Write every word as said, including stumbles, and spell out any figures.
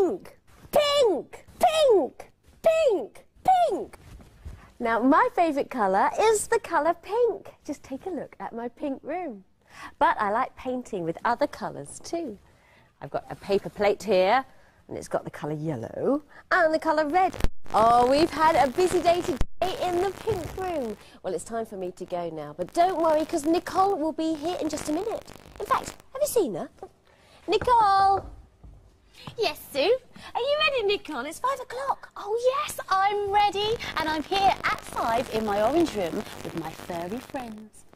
pink, pink, pink, pink, pink. Now, my favourite colour is the colour pink. Just take a look at my pink room. But I like painting with other colours too. I've got a paper plate here, and it's got the colour yellow and the colour red. Oh, we've had a busy day today in the pink room. Well, it's time for me to go now, but don't worry, because Nicole will be here in just a minute. In fact, have you seen her? Nicole! Yes, Sue? Are you ready, Nicole? It's five o'clock. Oh, yes, I'm ready. And I'm here at five in my orange room with my furry friends.